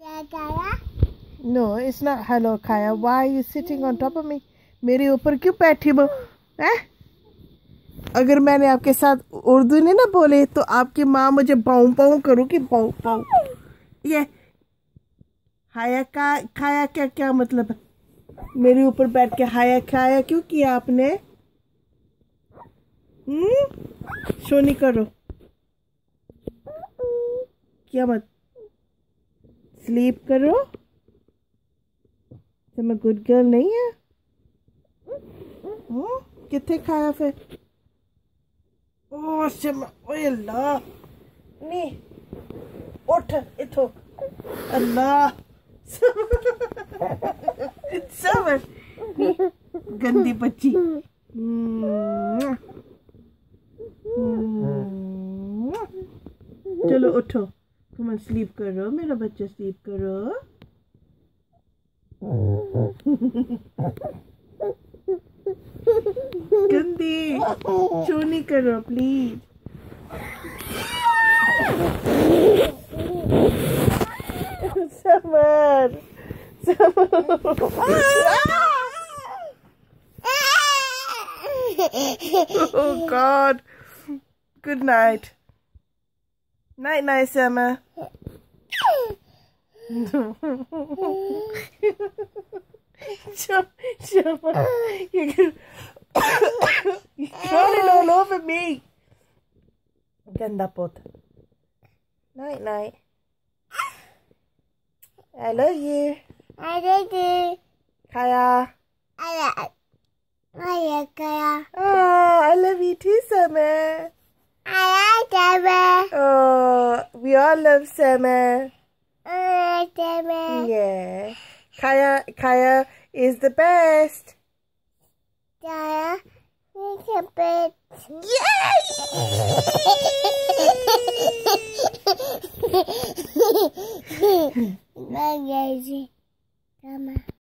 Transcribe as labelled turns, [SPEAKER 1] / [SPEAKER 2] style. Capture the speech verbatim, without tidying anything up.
[SPEAKER 1] No, it's not hello, Kaya. Why are you sitting on top of me? मेरे ऊपर क्यों बैठी हो? हैं? अगर मैंने आपके साथ उर्दू नहीं ना बोले तो आपकी माँ मुझे पाँव पाँव करूँगी, पाँव पाँव। ये हाया का खाया क्या क्या मतलब है? मेरे ऊपर बैठ के हाया खाया क्यों किया आपने? हम्म शोनी करो क्या मत स्लीप करो। तो मैं गुड गर्ल नहीं है? हम्म कितने खाया फिर? ओ शम ओए अल्लाह नी उठ इथो अल्लाह समझ गंदी बच्ची। चलो उठो, तुम स्लीप करो, मेरा बच्चा स्लीप करो। गंदी चोनी करो प्लीज। समर Oh God. Good night. Night night, Summer. Summer, you're crawling all over me. Ganda pot. Night night. I love you.
[SPEAKER 2] I love you.
[SPEAKER 1] Kaya.
[SPEAKER 2] I love Hiya, Kaya.
[SPEAKER 1] Oh, I love you too, Summer.
[SPEAKER 2] I like Summer.
[SPEAKER 1] Oh, we all love Summer.
[SPEAKER 2] I like Summer.
[SPEAKER 1] Yeah. Kaya, Kaya is the best.
[SPEAKER 2] Kaya, it's a bit.
[SPEAKER 1] Yay!
[SPEAKER 2] Bye, guys. Come on.